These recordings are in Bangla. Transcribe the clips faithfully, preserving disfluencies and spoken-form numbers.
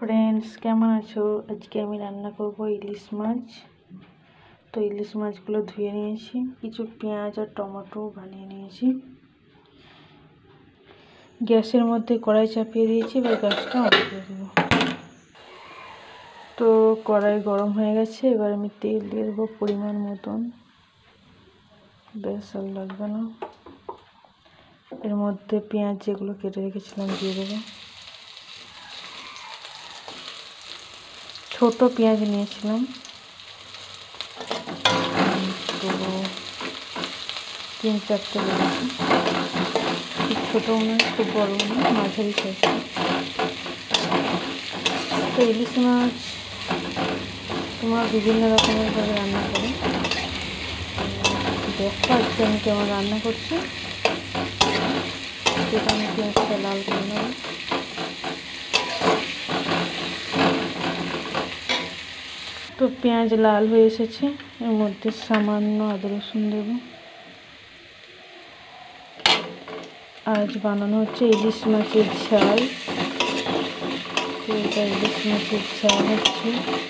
ফ্রেন্ডস, কেমন আছো? আজকে আমি রান্না করব ইলিশ মাছ। তো ইলিশ মাছগুলো ধুয়ে নিয়েছি, কিছু পেঁয়াজ আর টমেটো বানিয়ে নিয়েছি। গ্যাসের মধ্যে কড়াই চাপিয়ে দিয়েছি, এবার গ্যাসটা অন করে দেবো। তো কড়াই গরম হয়ে গেছে, এবার আমি তেল দিয়ে দেবো পরিমাণ মতন, বেশ আর লাগবে না। এর মধ্যে পেঁয়াজ যেগুলো কেটে রেখেছিলাম দিয়ে দেবো। ছোট পেঁয়াজ নিয়েছিলাম, তো তিন চারটে লেগেছে। খুব ছোটো নয়, খুব বড়ো নয়, মাঝারি সাইজ। তো ইলিশ মাছ তোমরা বিভিন্ন রকমেরভাবে রান্না করো, দেখো আজকে আমি কেমন রান্না করছি। সেটা আমি পেঁয়াজটা লাল করে নেব। তো পেঁয়াজ লাল হয়ে এসেছে, এর মধ্যে সামান্য আদা রসুন দেব। আজ বানানো হচ্ছে ইলিশ মাছের ঝাল। এটা ইলিশ মাছের ঝাল হচ্ছে।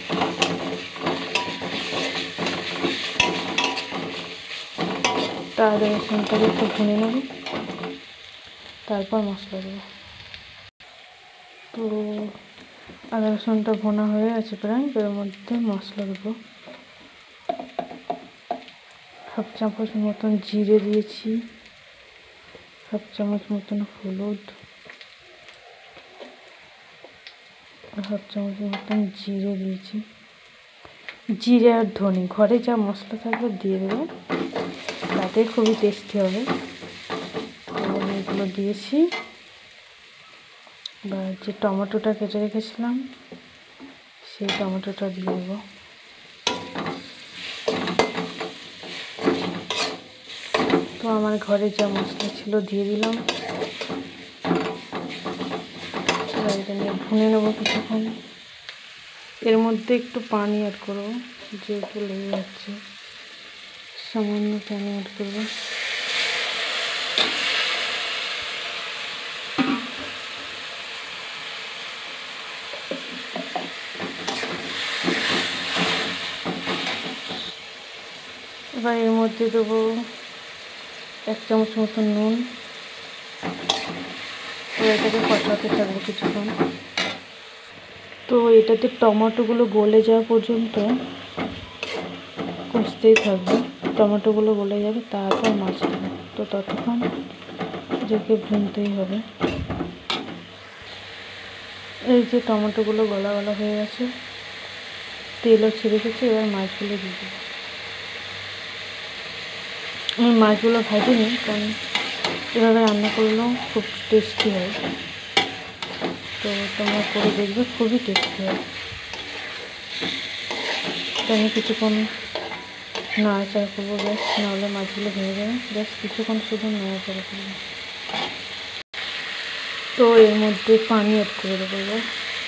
তা আদা রসুনটাকে একটু ভুনে নেব, তারপর মশলা দেবো। তো আদা রসুনটা ভোনা হয়ে গেছে প্রায়, এর মধ্যে মশলা দেবো। হাফ চামচ মতন জিরে দিয়েছি, হাফ চামচ মতন হলুদ, হাফ চামচ মতন জিরে দিয়েছি। জিরে আর ধনে ঘরে যা মশলা থাকবে দিয়ে দেবো, তাতে খুবই টেস্টি হবে। এবং এগুলো দিয়েছি। বা যে টমেটোটা কেটে রেখেছিলাম সেই টমেটোটা দিয়ে দেবো। তো আমার ঘরে যা মশলা ছিল দিয়ে দিলাম। এবার এটা নিয়ে ভুনে নেবো কিছুক্ষণ। এর মধ্যে একটু পানি অ্যাড করবো, যেহেতু লেগে যাচ্ছে, সামান্য পানি অ্যাড করবো। এবার এর মধ্যে দেবো এক চামচ মতন নুন। এবার এটাকে কষাতে থাকবো কিছুক্ষণ। তো এটাতে টমেটোগুলো গলে যাওয়া পর্যন্ত কষতেই থাকবে। টমেটোগুলো গলে যাবে, তারপর মাছ দেবো। তো ততক্ষণ এটাকে ভুনতেই হবে। এই যে টমেটোগুলো গলা গলা হয়ে গেছে, তেলও ছেড়ে গেছে, এবার মাছগুলো দিয়ে দেবো। আমি মাছগুলো ভাজিনি, কারণ এভাবে রান্না করলেও খুব টেস্টি হয়। তো তোমরা করে দেখবে, খুবই টেস্টি হয়। তো আমি কিছুক্ষণ নাড়াচাড়া করবো, গ্যাস নাহলে মাছগুলো ভেঙে যাবে। গ্যাস কিছুক্ষণ শুধু নাড়াচাড়া করবো। তো এর মধ্যে পানি অ্যাড করে দেবো। এবার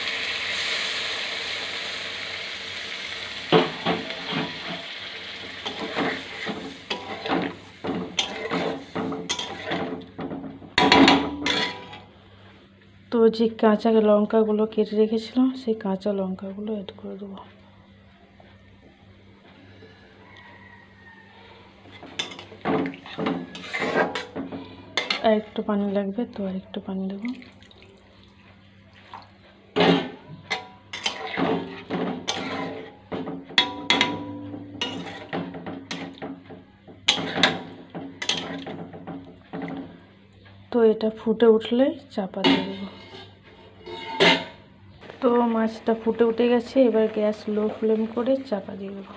তো যে কাঁচা লঙ্কাগুলো কেটে রেখেছিলাম সেই কাঁচা লঙ্কাগুলো অ্যাড করে দেবো। আর একটু পানি লাগবে, তো আর একটু পানি দেবো। তো এটা ফুটে উঠলে চাপা দিয়ে দেবো। তো মাছটা ফুটে উঠে গেছে, এবার গ্যাস লো ফ্লেম করে চাপা দিয়ে দেবো।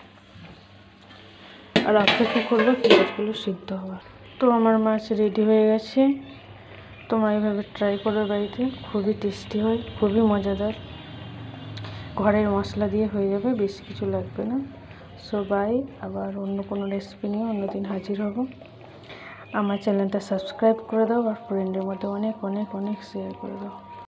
আর অপেক্ষা করবো পেঁয়াজগুলো সিদ্ধ হওয়ার। তো আমার মাছ রেডি হয়ে গেছে। তোমরা এইভাবে ট্রাই করো বাড়িতে, খুবই টেস্টি হয়, খুবই মজাদার। ঘরের মশলা দিয়ে হয়ে যাবে, বেশি কিছু লাগবে না। সো বাই, আবার অন্য কোনো রেসিপি নিয়ে অন্যদিন হাজির হব। আমার চ্যানেলটা সাবস্ক্রাইব করে দাও, আর ফ্রেন্ডের মধ্যে অনেক অনেক অনেক শেয়ার করে দাও।